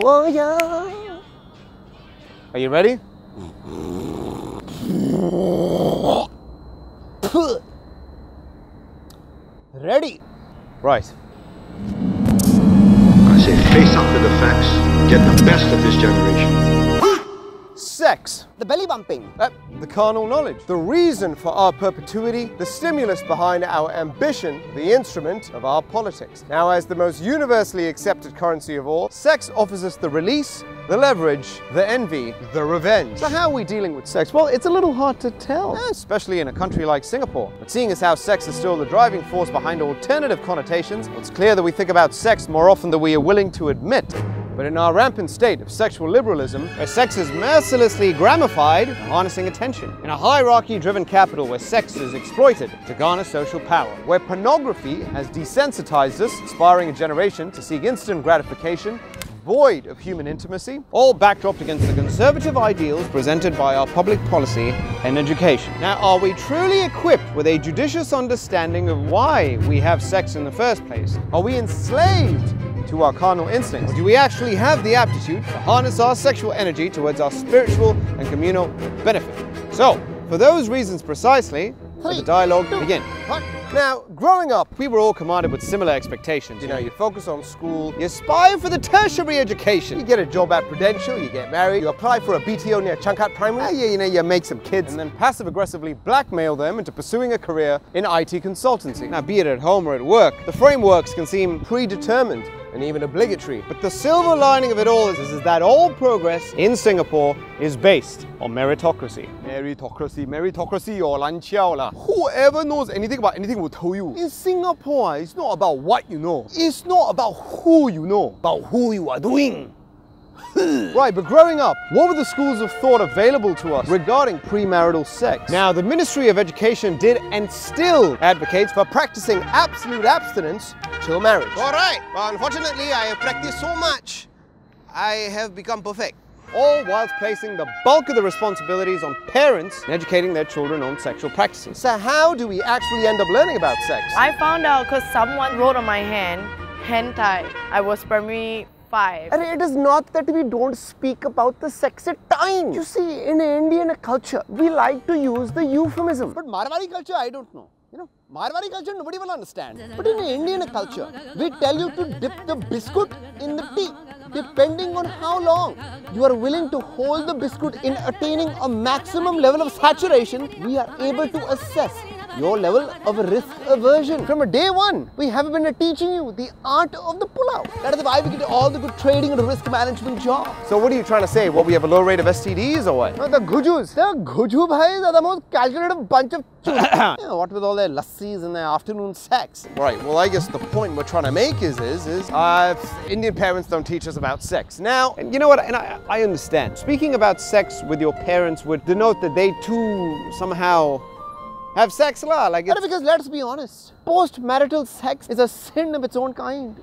Oh yeah. Are you ready? Ready. Right. I say face up to the facts, get the best of this generation. Sex. The belly bumping. The carnal knowledge. The reason for our perpetuity, the stimulus behind our ambition, the instrument of our politics. Now, as the most universally accepted currency of all, sex offers us the release, the leverage, the envy, the revenge. So how are we dealing with sex? Well, it's a little hard to tell, especially in a country like Singapore. But seeing as how sex is still the driving force behind alternative connotations, it's clear that we think about sex more often than we are willing to admit. But in our rampant state of sexual liberalism, where sex is mercilessly gramified, harnessing attention, in a hierarchy-driven capital where sex is exploited to garner social power, where pornography has desensitized us, inspiring a generation to seek instant gratification, void of human intimacy, all backdropped against the conservative ideals presented by our public policy and education. Now, are we truly equipped with a judicious understanding of why we have sex in the first place? Are we enslaved to our carnal instincts? Or do we actually have the aptitude to harness our sexual energy towards our spiritual and communal benefit? So, for those reasons precisely, let the dialogue begin. Now, growing up, we were all commanded with similar expectations. You know, you focus on school, you aspire for the tertiary education, you get a job at Prudential, you get married, you apply for a BTO near Changkat Primary, you make some kids, and then passive-aggressively blackmail them into pursuing a career in IT consultancy. Now, be it at home or at work, the frameworks can seem predetermined and even obligatory. But the silver lining of it all is that all progress in Singapore is based on meritocracy. Meritocracy or lan qiao la. Whoever knows anything about anything will tell you. In Singapore, it's not about what you know. It's not about who you know, about who you are doing. Right, but growing up, what were the schools of thought available to us regarding premarital sex? Now, the Ministry of Education did and still advocates for practicing absolute abstinence till marriage. All right, well, unfortunately, I have practiced so much, I have become perfect. All whilst placing the bulk of the responsibilities on parents and educating their children on sexual practices. So how do we actually end up learning about sex? I found out because someone wrote on my hand, hentai. I was primary 5. And it is not that we don't speak about the sex at times. You see, in Indian culture, we like to use the euphemism. But Marwari culture, I don't know. You know, Marwari culture, nobody will understand. But in Indian culture, we tell you to dip the biscuit in the tea. Depending on how long you are willing to hold the biscuit in attaining a maximum level of saturation, we are able to assess your level of risk aversion. From day one, we have been teaching you the art of the pull-out. That is why we get all the good trading and risk management jobs. So what are you trying to say? What, we have a low rate of STDs or what? No, the gujus. The guju bhais are the most calculated bunch of what with all their lassis and their afternoon sex. Right, well I guess the point we're trying to make is Indian parents don't teach us about sex. Now, and you know what, and I understand. Speaking about sex with your parents would denote that they too somehow have sex lah, like it's... Because let's be honest, post-marital sex is a sin of its own kind.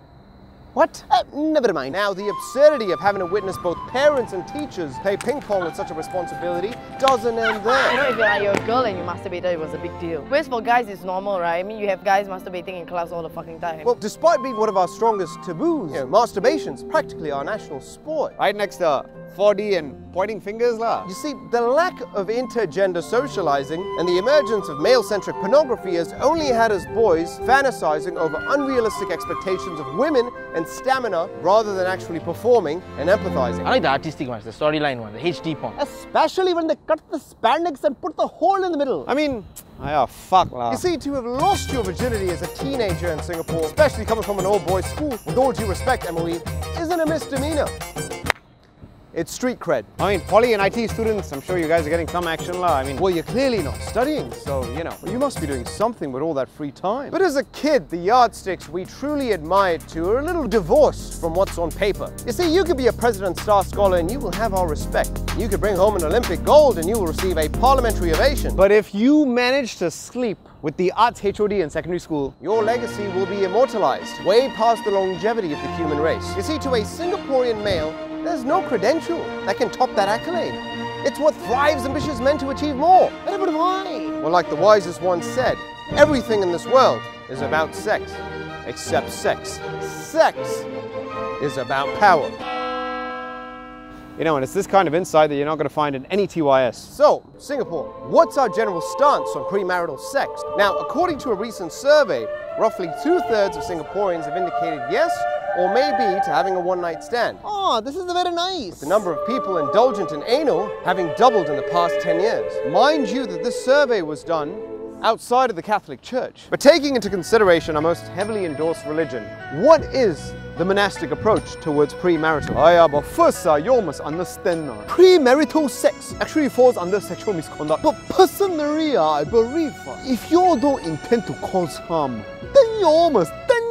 What? Never mind. Now, the absurdity of having to witness both parents and teachers play ping pong with such a responsibility doesn't end there. You know, if you're a girl and you masturbated, it was a big deal. Whereas for guys, it's normal, right? I mean, you have guys masturbating in class all the fucking time. Well, despite being one of our strongest taboos, you know, masturbation's practically our national sport. Right next to 4D and pointing fingers lah. You see, the lack of intergender socializing and the emergence of male-centric pornography has only had us boys fantasizing over unrealistic expectations of women and stamina rather than actually performing and empathizing. I like the artistic ones, the storyline one, the HD porn. Especially when they cut the spandex and put the hole in the middle. I mean, fuck lah. You see, to have lost your virginity as a teenager in Singapore, especially coming from an all-boys school, with all due respect, Emily, isn't a misdemeanor. It's street cred. I mean, poly and IT students, I'm sure you guys are getting some action lah. I mean, well, you're clearly not studying, so, you know, you must be doing something with all that free time. But as a kid, the yardsticks we truly admired to are a little divorced from what's on paper. You see, you could be a President Star Scholar and you will have our respect. You could bring home an Olympic gold and you will receive a parliamentary ovation. But if you manage to sleep with the arts HOD in secondary school, your legacy will be immortalized, way past the longevity of the human race. You see, to a Singaporean male, there's no credential that can top that accolade. It's what thrives ambitious men to achieve more. But why? Well, like the wisest one said, everything in this world is about sex, except sex. Sex is about power. You know, and it's this kind of insight that you're not going to find in any TYS. So, Singapore, what's our general stance on premarital sex? Now, according to a recent survey, roughly 2/3 of Singaporeans have indicated yes or maybe to having a one-night stand. Oh, this is very nice. The number of people indulgent in anal having doubled in the past 10 years. Mind you that this survey was done outside of the Catholic Church. But taking into consideration our most heavily endorsed religion, what is the monastic approach towards premarital? But first, you must understand, premarital sex actually falls under sexual misconduct. But personally, I believe if you don't intend to cause harm, then you must.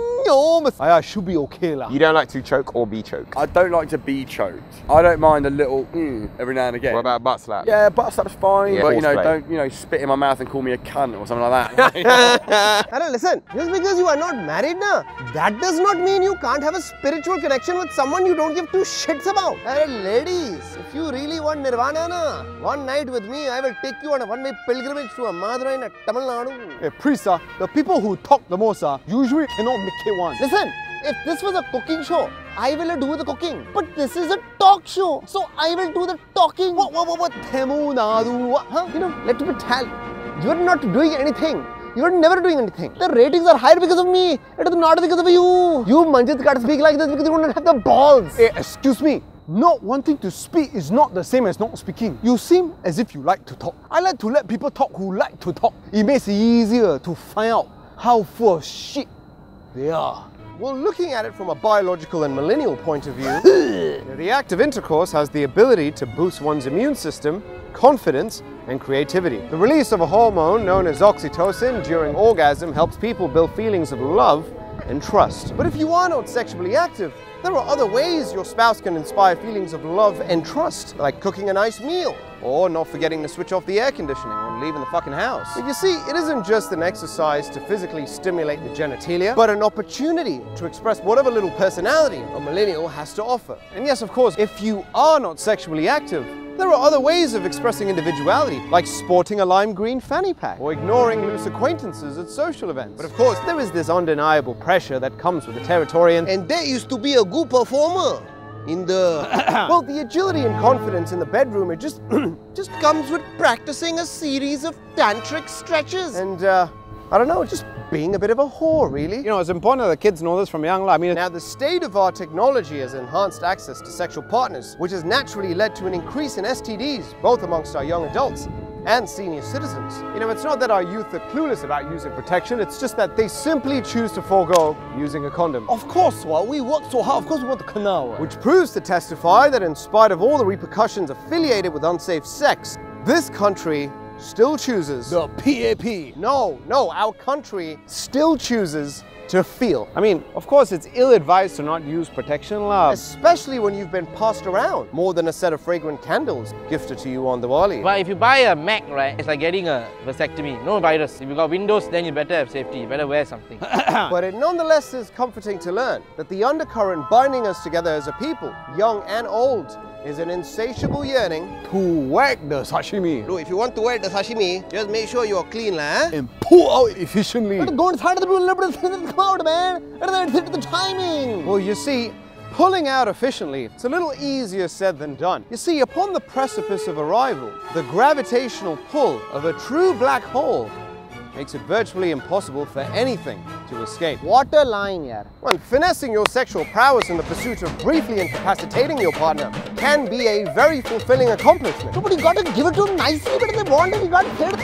I should be okay lah. You don't like to choke or be choked? I don't like to be choked. I don't mind a little every now and again. What about butt slap? Yeah, butt slap's fine. Yeah, but horseplay. don't spit in my mouth and call me a cunt or something like that. Hello, listen. Just because you are not married now, that does not mean you can't have a spiritual connection with someone you don't give two shits about. Hey, ladies, if you really want nirvana na, one night with me, I will take you on a one-way pilgrimage to a Madura in Tamil Nadu. Hey, priest, the people who talk the most usually cannot make it one. Listen, if this was a cooking show, I will do the cooking. But this is a talk show, so I will do the talking. What? Tamil Nadu? Huh? You know, let me tell you, you are not doing anything. You are never doing anything. The ratings are higher because of me. It is not because of you. You Manjit can't speak like this because you don't have the balls. Hey, excuse me. Not wanting to speak is not the same as not speaking. You seem as if you like to talk. I like to let people talk who like to talk. It makes it easier to find out how full of shit they are. Well, looking at it from a biological and millennial point of view, the act of intercourse has the ability to boost one's immune system, confidence, and creativity. The release of a hormone known as oxytocin during orgasm helps people build feelings of love and trust. But if you are not sexually active, there are other ways your spouse can inspire feelings of love and trust, like cooking a nice meal, or not forgetting to switch off the air conditioning when leaving the fucking house. But you see, it isn't just an exercise to physically stimulate the genitalia, but an opportunity to express whatever little personality a millennial has to offer. And yes, of course, if you are not sexually active, there are other ways of expressing individuality, like sporting a lime green fanny pack, or ignoring loose acquaintances at social events. But of course, there is this undeniable pressure that comes with the Territorian, and there used to be a good performer in the... well, the agility and confidence in the bedroom, it just comes with practicing a series of tantric stretches. And, I don't know, just being a bit of a whore, really. You know, it's important that the kids know this from young. I mean, now, the state of our technology has enhanced access to sexual partners, which has naturally led to an increase in STDs, both amongst our young adults and senior citizens. You know, it's not that our youth are clueless about using protection, it's just that they simply choose to forego using a condom. of course, we work so hard. Of course, we want the canal. Which proves to testify that in spite of all the repercussions affiliated with unsafe sex, this country still chooses... The PAP. No, our country still chooses to feel. I mean, of course, it's ill-advised to not use protection, love. Especially when you've been passed around more than a set of fragrant candles gifted to you on Diwali. But if you buy a Mac, right, it's like getting a vasectomy. No virus. If you got Windows, then you better have safety. You better wear something. But it nonetheless is comforting to learn that the undercurrent binding us together as a people, young and old, is an insatiable yearning To whack the sashimi Look, if you want to wear the sashimi, just make sure you're clean, and pull out efficiently. Go inside the come out, man. Hit the timing. Well, you see, pulling out efficiently, it's a little easier said than done. You see, upon the precipice of arrival, the gravitational pull of a true black hole makes it virtually impossible for anything to escape. What a line, yaar. Well, finessing your sexual prowess in the pursuit of briefly incapacitating your partner can be a very fulfilling accomplishment. No, but you got to give it to them nicely, but if they want it, you got to hit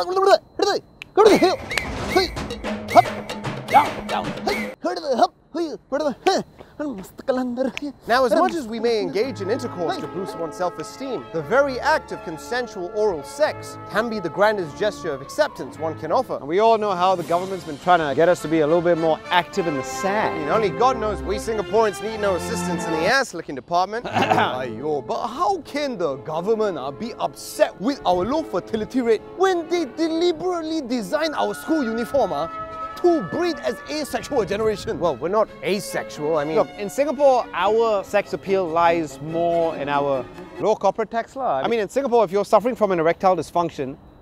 it. Go to the hill. Hey, up, down. Hey, go to the hip. Go to the Now, as much as we may engage in intercourse to boost one's self-esteem, the very act of consensual oral sex can be the grandest gesture of acceptance one can offer. And we all know how the government's been trying to get us to be a little bit more active in the I sack. mean, only God knows we Singaporeans need no assistance in the ass-licking department. Ayo, but how can the government be upset with our low fertility rate when they deliberately design our school uniform to breed as asexual a generation? Well, we're not asexual, I mean... Look, in Singapore, our sex appeal lies more in our low corporate tax law. I mean, in Singapore, if you're suffering from an erectile dysfunction,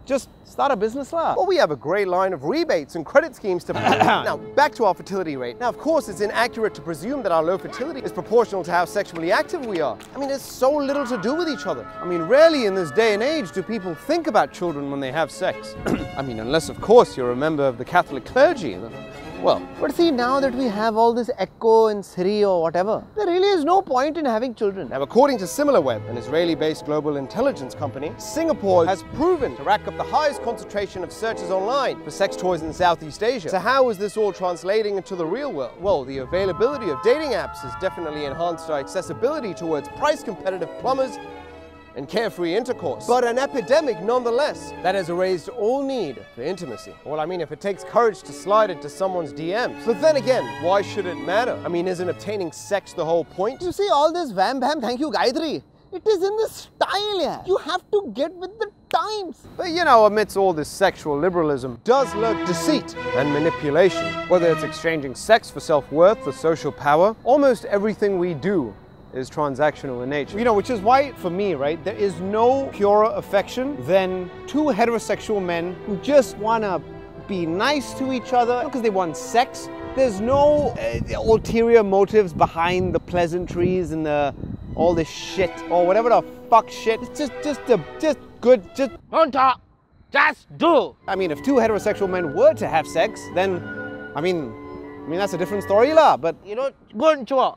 just start a business lah. Well, we have a great line of rebates and credit schemes to Now, back to our fertility rate. Now, of course, it's inaccurate to presume that our low fertility is proportional to how sexually active we are. I mean, there's so little to do with each other. I mean, rarely in this day and age do people think about children when they have sex. I mean, unless, of course, you're a member of the Catholic clergy. Well, But see, now that we have all this Echo and Siri or whatever, there really is no point in having children. now, according to SimilarWeb, an Israeli-based global intelligence company, Singapore has proven to rack up the highest concentration of searches online for sex toys in Southeast Asia. So how is this all translating into the real world? Well, the availability of dating apps has definitely enhanced our accessibility towards price-competitive plumbers and carefree intercourse. But an epidemic nonetheless that has erased all need for intimacy. Well, I mean, if it takes courage to slide into someone's DMs. But then again, why should it matter? I mean, isn't obtaining sex the whole point? You see all this wham bam, thank you Gayatri. It is in the style, yeah. You have to get with the times. But you know, amidst all this sexual liberalism does lurk deceit and manipulation. Whether it's exchanging sex for self-worth or social power, almost everything we do is transactional in nature. You know, which is why, for me, right, there is no purer affection than two heterosexual men who just want to be nice to each other because they want sex. There's no ulterior motives behind the pleasantries and all this shit or whatever the fuck shit. It's just good, Don't talk, just do. I mean, if two heterosexual men were to have sex, then, I mean that's a different story lah, but You know, good job.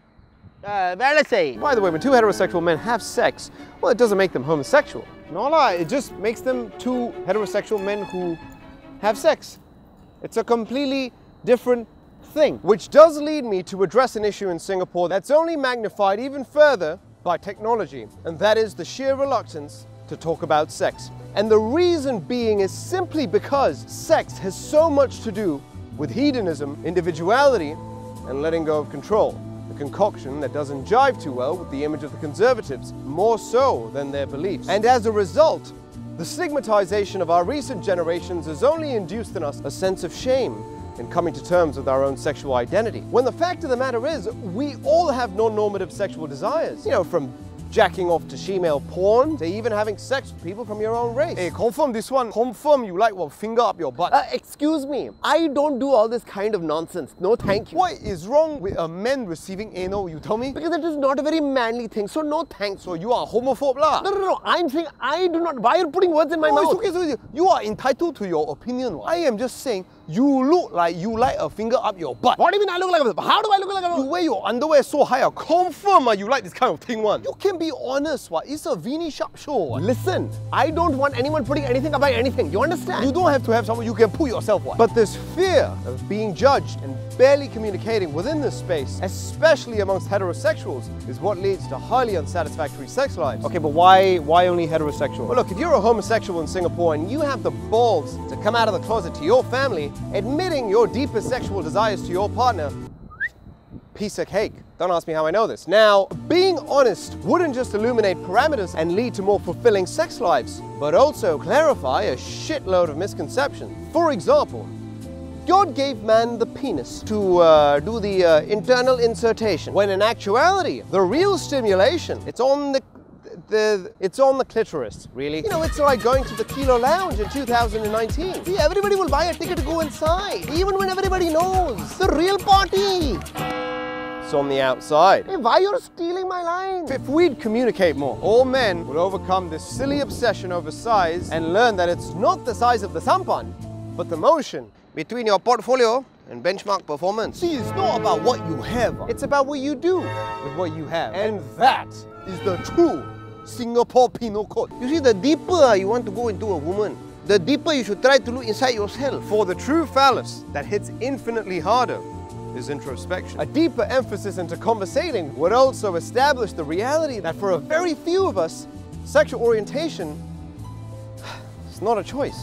Let's say. by the way, when two heterosexual men have sex, well, it doesn't make them homosexual. No lah, it just makes them two heterosexual men who have sex. It's a completely different thing. Which does lead me to address an issue in Singapore that's only magnified even further by technology, and that is the sheer reluctance to talk about sex. And the reason being is simply because sex has so much to do with hedonism, individuality, and letting go of control. A concoction that doesn't jive too well with the image of the conservatives, more so than their beliefs. And as a result, the stigmatization of our recent generations has only induced in us a sense of shame in coming to terms with our own sexual identity. When the fact of the matter is, we all have non-normative sexual desires. You know, from jacking off to female porn, to even having sex with people from your own race. Hey, confirm this one. Confirm you like, well, finger up your butt. Excuse me, I don't do all this kind of nonsense. No thank you. What is wrong with a man receiving anal, you tell me? Because it is not a very manly thing, so no thanks. So you are homophobe lah. No, I'm saying I do not. Why are you putting words in my mouth? It's okay, you are entitled to your opinion. I am just saying, you look like you like a finger up your butt. What do you mean I look like a... How do I look like a... You wear your underwear so high, confirm you like this kind of thing one. You can be honest, what? It's a VINNY SHARP show. What? Listen, I don't want anyone putting anything about anything. You understand? You don't have to have someone you can put yourself what? But this fear of being judged and barely communicating within this space, especially amongst heterosexuals, is what leads to highly unsatisfactory sex lives. Okay, but why only heterosexual? Well, look, if you're a homosexual in Singapore and you have the balls to come out of the closet to your family, admitting your deepest sexual desires to your partner, piece of cake. Don't ask me how I know this. Now, being honest wouldn't just illuminate parameters and lead to more fulfilling sex lives, but also clarify a shitload of misconceptions. For example, God gave man the penis to do the internal insertion, when in actuality, the real stimulation, it's on the clitoris, really. You know, it's like going to the Kilo Lounge in 2019. See, everybody will buy a ticket to go inside, even when everybody knows. The real party. It's on the outside. Hey, why you're stealing my lines? If we'd communicate more, all men would overcome this silly obsession over size and learn that it's not the size of the sampan, but the motion between your portfolio and benchmark performance. See, it's not about what you have. It's about what you do with what you have. And that is the true Singapore penal code. You see, the deeper you want to go into a woman, the deeper you should try to look inside yourself. For the true phallus that hits infinitely harder is introspection. A deeper emphasis into conversating would also establish the reality that for a very few of us, sexual orientation is not a choice.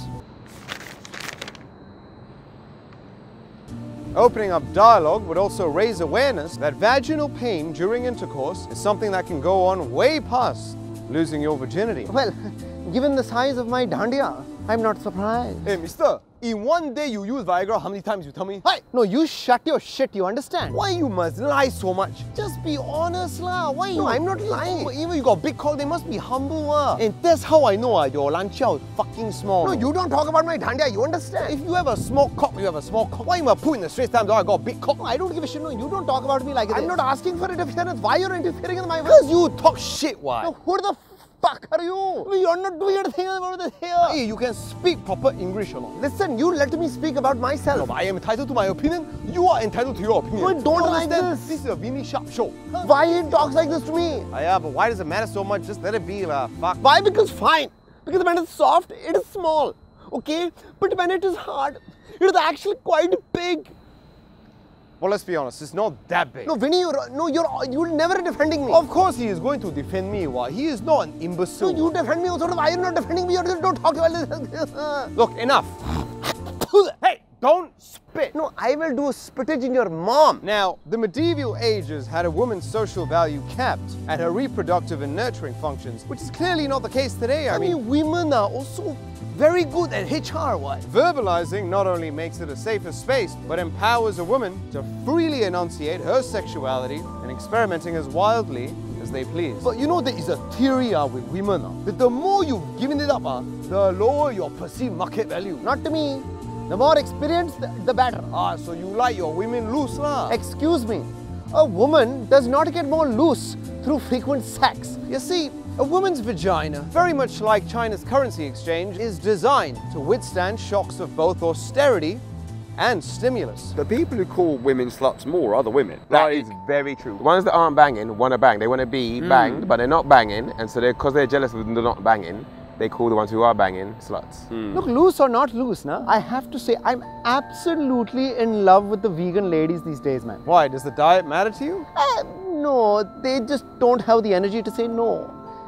Opening up dialogue would also raise awareness that vaginal pain during intercourse is something that can go on way past losing your virginity. Well, given the size of my dandiya, I'm not surprised. Hey, mister, In one day you use Viagra, how many times you tell me? Hey, no, you shut your shit, you understand? Why you must lie so much? Just be honest lah. Why you? No, I'm not lying. Even you got big call, they must be humble And that's how I know your lanchao is fucking small. No, you don't talk about my dandia, you understand? If you have a small cock, you have a small cock. Why you must put in the Straits Times, oh, I got a big cock? No, I don't give a shit. No, you don't talk about me like that. I'm not asking for interference. Why you're interfering in my work? Because you talk shit, why? No, who the fuck are you? You're not doing anything about this here. Hey, you can speak proper English or not? Listen, you let me speak about myself. No, but I am entitled to my opinion. You are entitled to your opinion. No, I don't like understand. this. This is a VINNY SHARP show. Why he talks like this to me? Yeah, but why does it matter so much? Just let it be, fuck. Why? Because fine. Because when it's soft, it is small. Okay? But when it is hard, it is actually quite big. Well, let's be honest, it's not that big. No, Vinny, you're never defending me. Of course he is going to defend me. Why? He is not an imbecile. No, you defend me also. Why are you not defending me? Don't talk about this. Look, enough. Hey, don't spit. No, I will do a spittage in your mom. Now, the medieval ages had a woman's social value capped at her reproductive and nurturing functions, which is clearly not the case today. I mean, women are also very good at HR, what? Verbalizing not only makes it a safer space, but empowers a woman to freely enunciate her sexuality and experimenting as wildly as they please. But you know, there is a theory with women that the more you've given it up, the lower your perceived market value. Not to me. The more experienced, the better. So you like your women loose lah? Excuse me. A woman does not get more loose through frequent sex. You see, a woman's vagina, very much like China's currency exchange, is designed to withstand shocks of both austerity and stimulus. The people who call women sluts more are the women. That is very true. The ones that aren't banging want to bang. They want to be banged, but they're not banging, and so because they're jealous of them not banging, they call the ones who are banging sluts. Look, loose or not loose, nah, I have to say I'm absolutely in love with the vegan ladies these days, man. Why? Does the diet matter to you? No, they just don't have the energy to say no.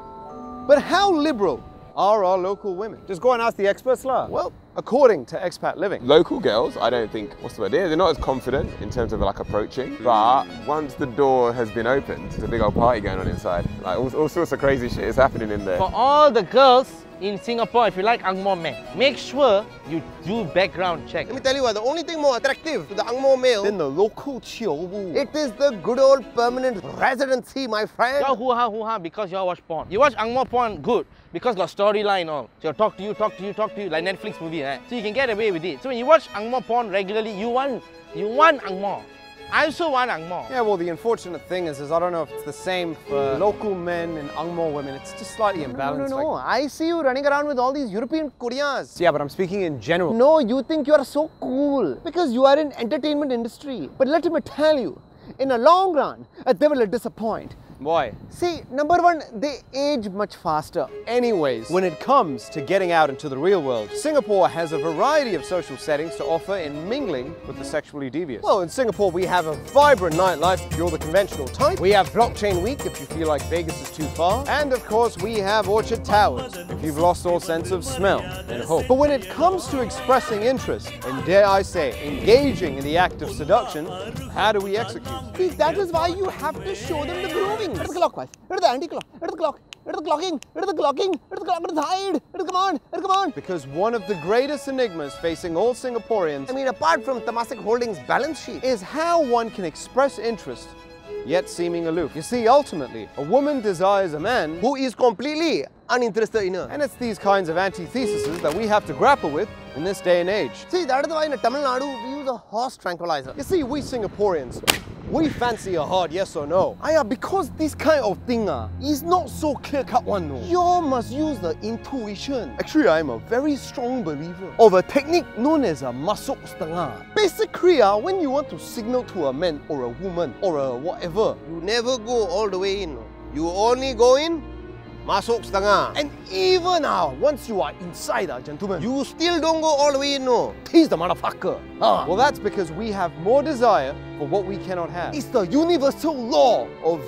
But how liberal are our local women? Just go and ask the experts lah. Well, according to Expat Living. Local girls, I don't think, what's the word? They're not as confident in terms of like approaching, but once the door has been opened, there's a big old party going on inside. Like all sorts of crazy shit is happening in there. For all the girls in Singapore, if you like Ang Mo men, make sure you do background check. Let me tell you what, the only thing more attractive to the Ang Mo male than the local chiobu. It is the good old permanent residency, my friend. Y'all hoo-ha, because y'all watch porn. You watch Ang Mo porn, good, because got storyline all. So talk to you, like Netflix movie, eh? So you can get away with it. So when you watch Ang Mo porn regularly, you want Ang Mo. I also want Ang Mo. Yeah, well, the unfortunate thing is I don't know if it's the same for local men and Ang Mo women. It's just slightly imbalanced. No. I see you running around with all these European Koreans. Yeah, but I'm speaking in general. No, you think you are so cool because you are in entertainment industry. But let me tell you, in the long run, they will disappoint. Why? See, number one, they age much faster. Anyways, when it comes to getting out into the real world, Singapore has a variety of social settings to offer in mingling with the sexually devious. Well, in Singapore, we have a vibrant nightlife if you're the conventional type. We have Blockchain Week if you feel like Vegas is too far. And of course, we have Orchard Towers if you've lost all sense of smell and hope. But when it comes to expressing interest, and dare I say, engaging in the act of seduction, how do we execute? See, that is why you have to show them the grooving. It is clockwise, it is the anti-clock, it is the clock, it is the clocking, it is the clocking, it is the clock, it is the hide, it is come on. Because one of the greatest enigmas facing all Singaporeans, I mean, apart from Temasek Holdings' balance sheet, is how one can express interest yet seeming aloof. You see, ultimately, a woman desires a man who is completely uninterested in her. And it's these kinds of antitheses that we have to grapple with in this day and age. See, that is why in Tamil Nadu, we use a horse tranquilizer. You see, we Singaporeans, we fancy a hard yes or no. Because this kind of thing is not so clear-cut one. No. You must use the intuition. Actually, I am a very strong believer of a technique known as a masuk setengah. Basically, when you want to signal to a man or a woman or a whatever, you never go all the way in. You only go in masuk setengah. And even once you are inside, gentlemen, you still don't go all the way in, no. Tease the motherfucker. Well, that's because we have more desire for what we cannot have. It's the universal law of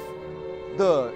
the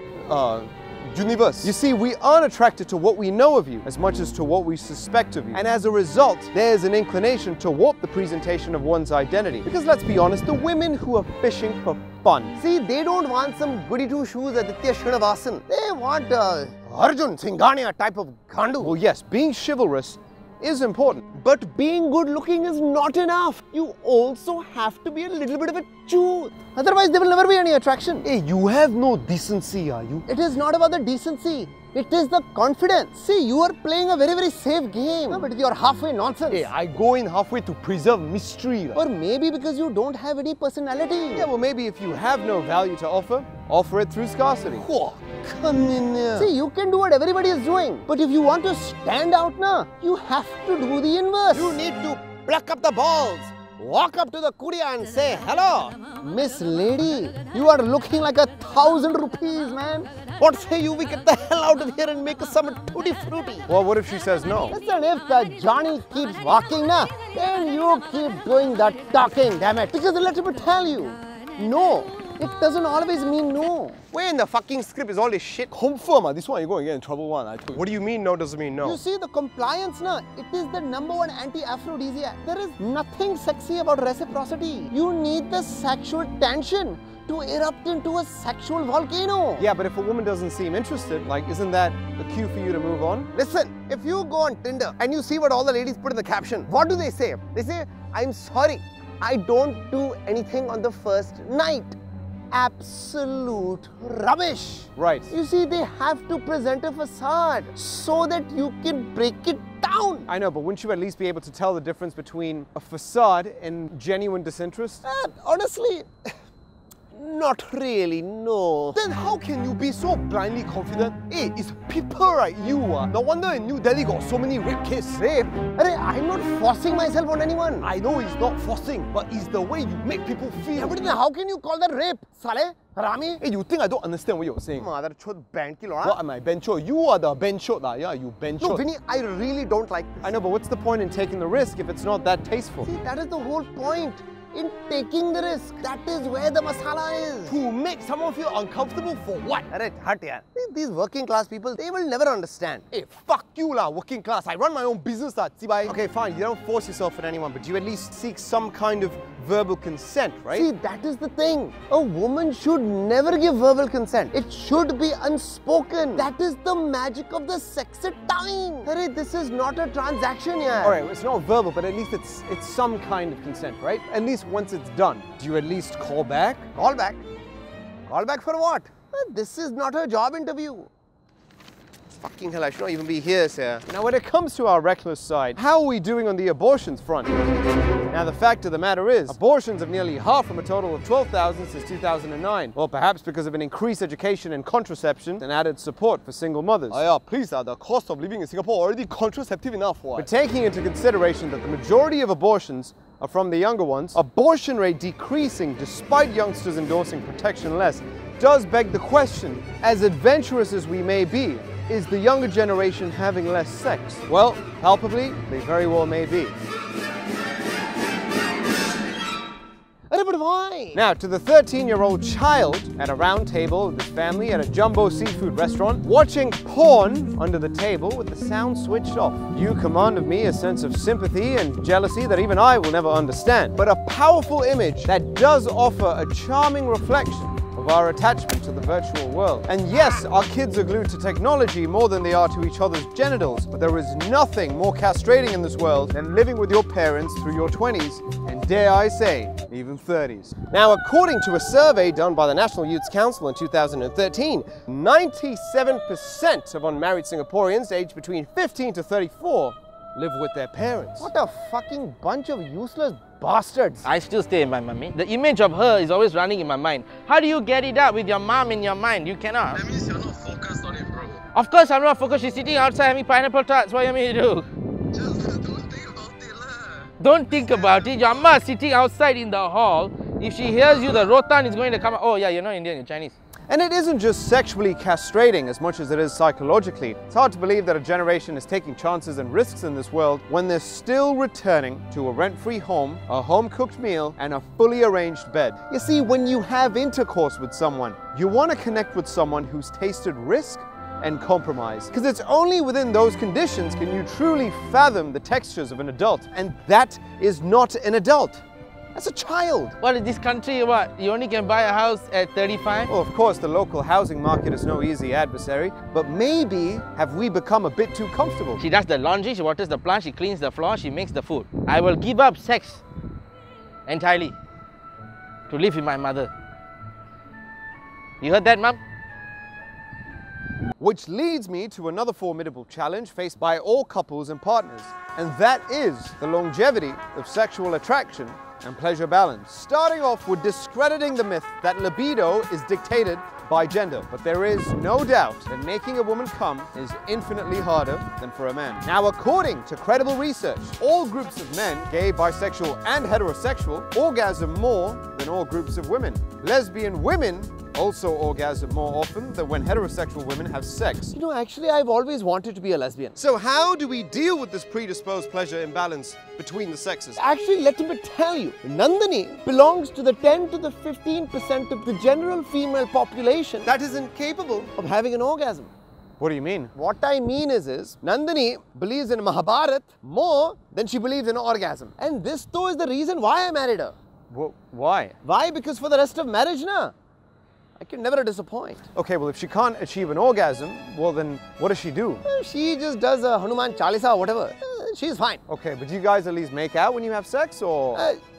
universe. You see, we aren't attracted to what we know of you as much as to what we suspect of you. And as a result, there's an inclination to warp the presentation of one's identity. Because let's be honest, the women who are fishing for fun, see, they don't want some goody two-shoes Aditya Srinivasan. They want Arjun Singhania type of gandu. Well, yes, being chivalrous is important. But being good looking is not enough. You also have to be a little bit of a truth. Otherwise, there will never be any attraction. Hey, you have no decency, are you? It is not about the decency. It is the confidence. See, you are playing a very, very safe game. But with your halfway nonsense. Hey, I go in halfway to preserve mystery. Or maybe because you don't have any personality. Yeah, well, maybe if you have no value to offer it through scarcity. Whoa, come in here. See, you can do what everybody is doing. But if you want to stand out now, you have to do the inverse. You need to pluck up the balls. Walk up to the kudiya and say, hello, Miss Lady, you are looking like 1,000 rupees, man. What say you, we get the hell out of here and make some tutti frutti? Well, what if she says no? Listen, if the Johnny keeps walking now, then you keep doing the talking, damn it. Because let me tell you, no, it doesn't always mean no. Where in the fucking script is all this shit? Confirm, this one you're going to get in trouble one. I told you. What do you mean no doesn't mean no? You see, the compliance now, it is the #1 anti-aphrodisiac. There is nothing sexy about reciprocity. You need the sexual tension to erupt into a sexual volcano. Yeah, but if a woman doesn't seem interested, like, isn't that a cue for you to move on? Listen, if you go on Tinder and you see what all the ladies put in the caption, what do they say? They say, I'm sorry, I don't do anything on the first night. Absolute rubbish. Right. You see, they have to present a facade so that you can break it down. I know, but wouldn't you at least be able to tell the difference between a facade and genuine disinterest? Honestly, not really, no. Then how can you be so blindly confident? Hey, it's people like you. No wonder in New Delhi got so many rape cases. Rape? I'm not forcing myself on anyone. I know it's not forcing, but it's the way you make people feel. Yeah, but then how can you call that rape? Saleh? Rami? Hey, you think I don't understand what you're saying? Mother chod band ki loda. What am I, bencho? You are the bencho lah. Yeah, you bencho. No, Vinny, I really don't like this. I know, but what's the point in taking the risk if it's not that tasteful? See, that is the whole point. In taking the risk, that is where the masala is. To make someone feel uncomfortable for what? Alright, hut yaar. These working class people, they will never understand. Hey, fuck you lah, working class. I run my own business lah, Tsibai. Okay, fine, you don't force yourself on anyone, but you at least seek some kind of verbal consent, right? See, that is the thing. A woman should never give verbal consent. It should be unspoken. That is the magic of the sex at time. Alright, this is not a transaction yaar. Alright, it's not verbal, but at least it's some kind of consent, right? At least once it's done, do you at least call back? Call back? Call back for what? This is not a job interview. Fucking hell, I should not even be here, sir. Now, when it comes to our reckless side, how are we doing on the abortions front? Now, the fact of the matter is, abortions have nearly halved from a total of 12,000 since 2009. Well, perhaps because of an increased education in contraception and added support for single mothers. Yeah, please, the cost of living in Singapore already contraceptive enough. But taking into consideration that the majority of abortions are from the younger ones, abortion rate decreasing despite youngsters endorsing protection less, does beg the question, as adventurous as we may be, is the younger generation having less sex? Well, palpably, they very well may be. But why? Now, to the 13-year-old child at a round table with his family at a jumbo seafood restaurant, watching porn under the table with the sound switched off, you command of me a sense of sympathy and jealousy that even I will never understand, but a powerful image that does offer a charming reflection of our attachment to the virtual world. And yes, our kids are glued to technology more than they are to each other's genitals, but there is nothing more castrating in this world than living with your parents through your 20s, and dare I say, even 30s. Now, according to a survey done by the National Youth Council in 2013, 97% of unmarried Singaporeans aged between 15 to 34 live with their parents. What a fucking bunch of useless bastards. I still stay in my mummy. The image of her is always running in my mind. How do you get it up with your mom in your mind? You cannot. That means you're not focused on it, bro. Of course I'm not focused. She's sitting outside having pineapple tarts. What do you mean to do? Just don't think about it lah. Don't think about it. Your amma is sitting outside in the hall. If she hears you, the rotan is going to come out. Oh yeah, you're not Indian, you're Chinese. And it isn't just sexually castrating as much as it is psychologically. It's hard to believe that a generation is taking chances and risks in this world when they're still returning to a rent-free home, a home-cooked meal, and a fully arranged bed. You see, when you have intercourse with someone, you want to connect with someone who's tasted risk and compromise. Because it's only within those conditions can you truly fathom the textures of an adult. And that is not an adult. As a child. What in this country, what? You only can buy a house at 35? Well, of course, the local housing market is no easy adversary, but maybe have we become a bit too comfortable? She does the laundry, she waters the plant, she cleans the floor, she makes the food. I will give up sex entirely to live with my mother. You heard that, Mum? Which leads me to another formidable challenge faced by all couples and partners, and that is the longevity of sexual attraction and pleasure balance. Starting off with discrediting the myth that libido is dictated by gender, but there is no doubt that making a woman come is infinitely harder than for a man. Now, according to credible research, all groups of men, gay, bisexual, and heterosexual, orgasm more than all groups of women. Lesbian women also orgasm more often than when heterosexual women have sex. You know, actually, I've always wanted to be a lesbian. So how do we deal with this predisposed pleasure imbalance between the sexes? Actually, let me tell you, Nandini belongs to the 10 to the 15% of the general female population That isn't capable. of having an orgasm. What do you mean? What I mean is Nandini believes in Mahabharat more than she believes in orgasm. And this though is the reason why I married her. Why? Why? Because for the rest of marriage, na, I can never disappoint. Okay, well, if she can't achieve an orgasm, well then what does she do? She just does a Hanuman Chalisa or whatever. She's fine. Okay, but do you guys at least make out when you have sex, or?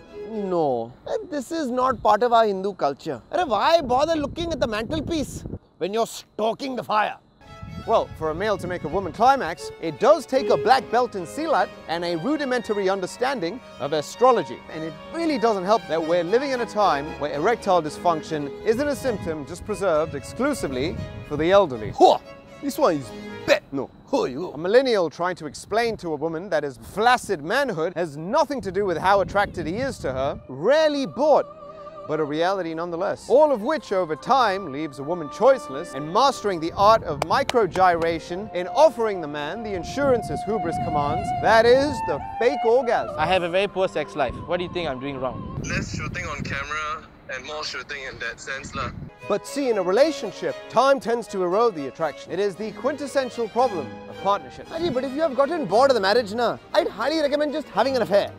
No, this is not part of our Hindu culture. Why bother looking at the mantelpiece when you're stoking the fire? Well, for a male to make a woman climax, it does take a black belt in Silat and a rudimentary understanding of astrology. And it really doesn't help that we're living in a time where erectile dysfunction isn't a symptom just preserved exclusively for the elderly. Huh, this one is bad. No. A millennial trying to explain to a woman that his flaccid manhood has nothing to do with how attracted he is to her, rarely bought, but a reality nonetheless. All of which over time leaves a woman choiceless and mastering the art of microgyration in offering the man the insurance his hubris commands, that is the fake orgasm. I have a very poor sex life. What do you think I'm doing wrong? Less shooting on camera and more shooting in that sense lah. But see, in a relationship, time tends to erode the attraction. It is the quintessential problem of partnership. But if you have gotten bored of the marriage, na, I'd highly recommend just having an affair.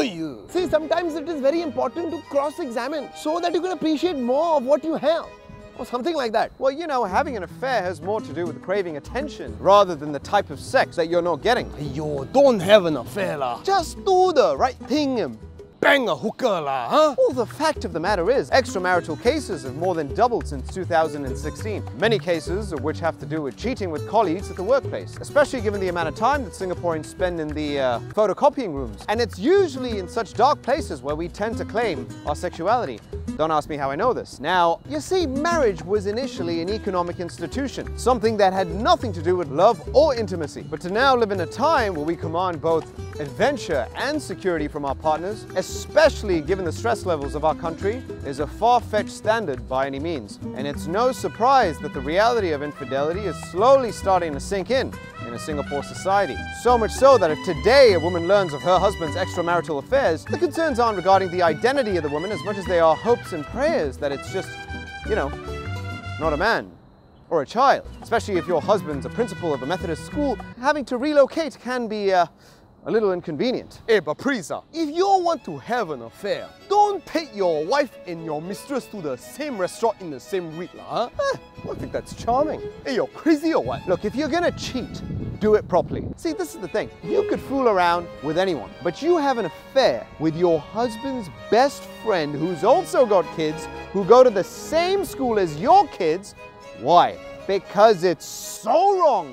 See, sometimes it is very important to cross-examine so that you can appreciate more of what you have. Or something like that. Well, you know, having an affair has more to do with craving attention rather than the type of sex that you're not getting. Don't have an affair lah. Just do the right thing and Bang a hooker lah, huh? Well, the fact of the matter is, extramarital cases have more than doubled since 2016. Many cases of which have to do with cheating with colleagues at the workplace, especially given the amount of time that Singaporeans spend in the photocopying rooms. And it's usually in such dark places where we tend to claim our sexuality. Don't ask me how I know this. Now, you see, marriage was initially an economic institution, something that had nothing to do with love or intimacy. But to now live in a time where we command both adventure and security from our partners, especially given the stress levels of our country, is a far-fetched standard by any means. And it's no surprise that the reality of infidelity is slowly starting to sink in a Singapore society. So much so that if today a woman learns of her husband's extramarital affairs, the concerns aren't regarding the identity of the woman as much as they are hopes and prayers that it's just, you know, not a man or a child. Especially if your husband's a principal of a Methodist school, having to relocate can be a little inconvenient. But please, if you want to have an affair, don't take your wife and your mistress to the same restaurant in the same week, huh? I think that's charming. You're crazy or what? Look, if you're gonna cheat, do it properly. See, this is the thing. You could fool around with anyone, but you have an affair with your husband's best friend who's also got kids, who go to the same school as your kids. Why? Because it's so wrong.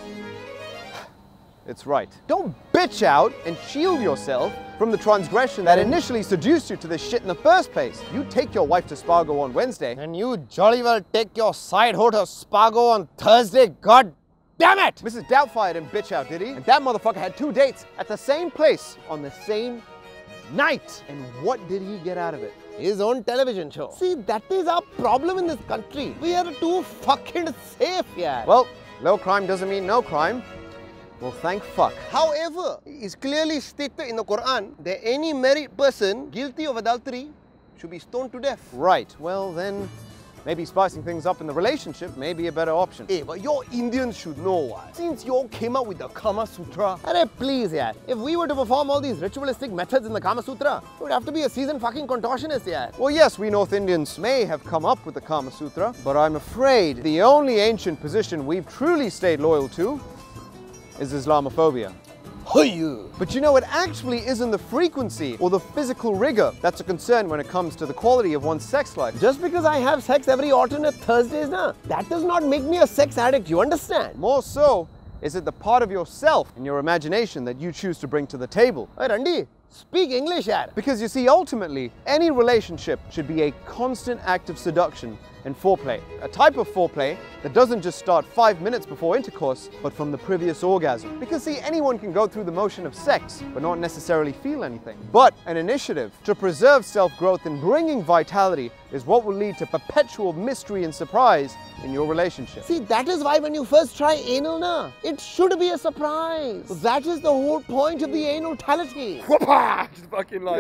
It's right. Don't bitch out and shield yourself from the transgression that initially seduced you to this shit in the first place. You take your wife to Spargo on Wednesday, and you jolly well take your side hoe to Spargo on Thursday, god damn it! Mrs. Doubtfire didn't bitch out, did he? And that motherfucker had 2 dates at the same place on the same night. And what did he get out of it? His own television show. See, that is our problem in this country. We are too fucking safe here. Well, low crime doesn't mean no crime. Well, thank fuck. However, it's clearly stated in the Quran that any married person guilty of adultery should be stoned to death. Right. Well, then, maybe spicing things up in the relationship may be a better option. Hey, but your Indians should know what. Since you all came up with the Kama Sutra. Arey, please, yeah. If we were to perform all these ritualistic methods in the Kama Sutra, it would have to be a seasoned fucking contortionist, yeah. Well, yes, we North Indians may have come up with the Kama Sutra, but I'm afraid the only ancient position we've truly stayed loyal to is Islamophobia. But you know, it actually isn't the frequency or the physical rigor that's a concern when it comes to the quality of one's sex life. Just because I have sex every alternate Thursdays, that does not make me a sex addict, you understand? More so, is it the part of yourself and your imagination that you choose to bring to the table? Hey, Randy, speak English, yaar. Because you see, ultimately, any relationship should be a constant act of seduction and foreplay. A type of foreplay that doesn't just start 5 minutes before intercourse, but from the previous orgasm. Because see, anyone can go through the motion of sex, but not necessarily feel anything. But an initiative to preserve self-growth and bringing vitality is what will lead to perpetual mystery and surprise in your relationship. See, that is why when you first try anal, it should be a surprise. That is the whole point of the analtality. Just fucking like,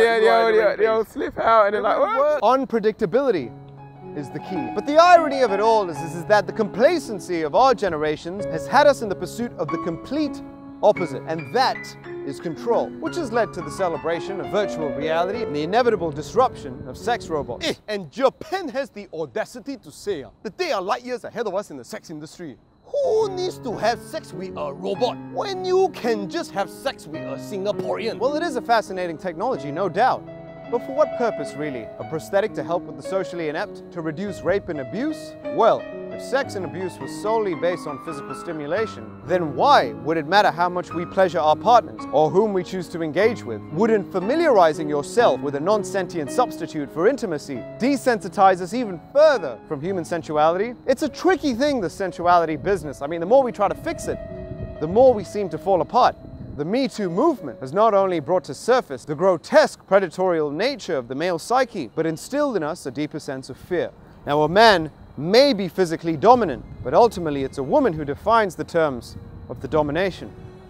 the old slip out and then like, what? Unpredictability is the key. But the irony of it all is that the complacency of our generations has had us in the pursuit of the complete opposite, and that is control, which has led to the celebration of virtual reality and the inevitable disruption of sex robots. And Japan has the audacity to say that they are light years ahead of us in the sex industry. Who needs to have sex with a robot when you can just have sex with a Singaporean? Well, it is a fascinating technology, no doubt. But for what purpose, really? A prosthetic to help with the socially inept? To reduce rape and abuse? Well, if sex and abuse was solely based on physical stimulation, then why would it matter how much we pleasure our partners or whom we choose to engage with? Wouldn't familiarizing yourself with a non-sentient substitute for intimacy desensitize us even further from human sensuality? It's a tricky thing, the sensuality business. I mean, the more we try to fix it, the more we seem to fall apart. The Me Too movement has not only brought to surface the grotesque predatorial nature of the male psyche, but instilled in us a deeper sense of fear. Now, a man may be physically dominant, but ultimately it's a woman who defines the terms of the domination.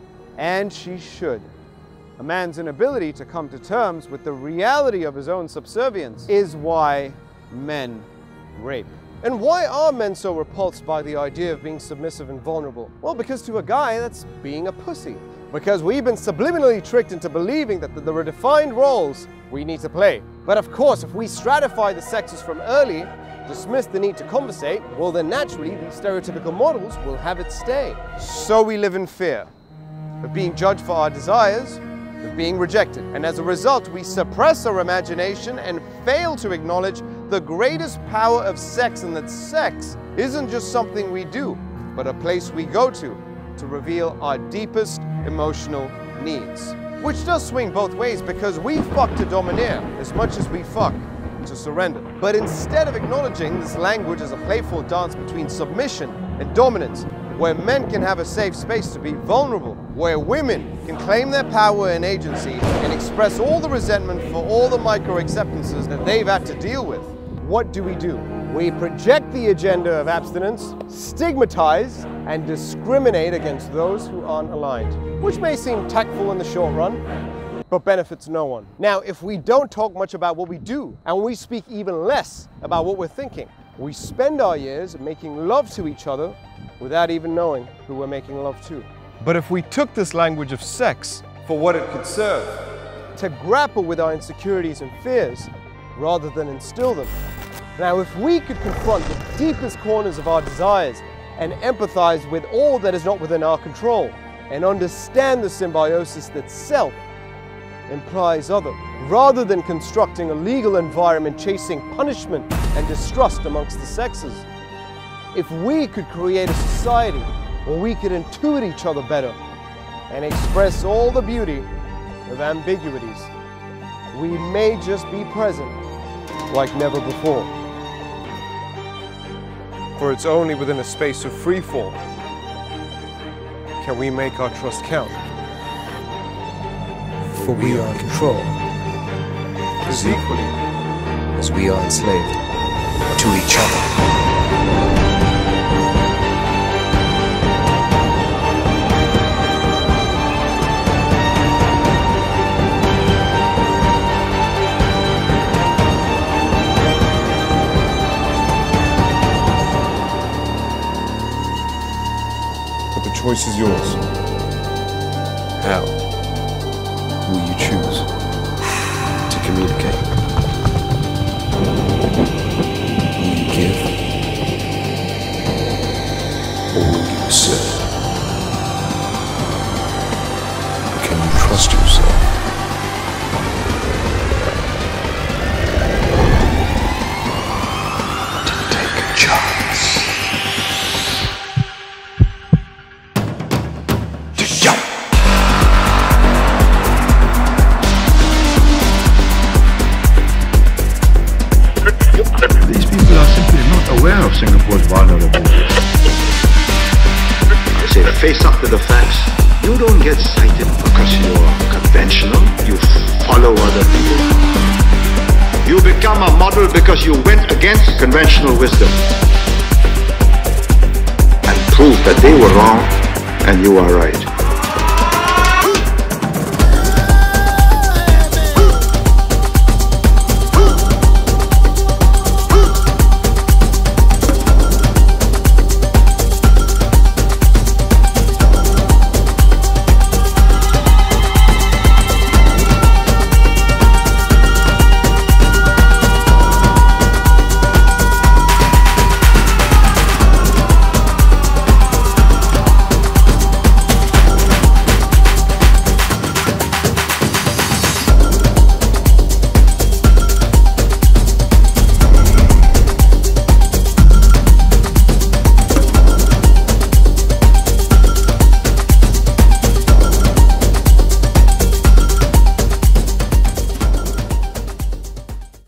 And she should. A man's inability to come to terms with the reality of his own subservience is why men rape. And why are men so repulsed by the idea of being submissive and vulnerable? Well, because to a guy, that's being a pussy. Because we've been subliminally tricked into believing that the redefined roles we need to play. But of course, if we stratify the sexes from early, dismiss the need to conversate, well then naturally these stereotypical models will have its stay. So we live in fear of being judged for our desires, of being rejected. And as a result, we suppress our imagination and fail to acknowledge the greatest power of sex, and that sex isn't just something we do, but a place we go to reveal our deepest emotional needs. Which does swing both ways, because we fuck to domineer as much as we fuck to surrender. But instead of acknowledging this language as a playful dance between submission and dominance, where men can have a safe space to be vulnerable, where women can claim their power and agency and express all the resentment for all the micro-acceptances that they've had to deal with, what do? We project the agenda of abstinence, stigmatize, and discriminate against those who aren't aligned, which may seem tactful in the short run, but benefits no one. Now, if we don't talk much about what we do, and we speak even less about what we're thinking, we spend our years making love to each other without even knowing who we're making love to. But if we took this language of sex for what it could serve, to grapple with our insecurities and fears, rather than instill them. Now, if we could confront the deepest corners of our desires and empathize with all that is not within our control, and understand the symbiosis that self implies other, rather than constructing a legal environment chasing punishment and distrust amongst the sexes, if we could create a society where we could intuit each other better and express all the beauty of ambiguities, we may just be present like never before. For it's only within a space of free fall can we make our trust count. For we are in control, As equally as we are enslaved to each other. choice is yours. How will you choose to communicate? Will you give? Or will you accept? Can you trust yourself? To take a chance. To jump. These people are simply not aware of Singapore's vulnerability. I say face up to the facts. You don't get cited because you're conventional. You follow other people. You become a model because you went against conventional wisdom and proved that they were wrong and you are right.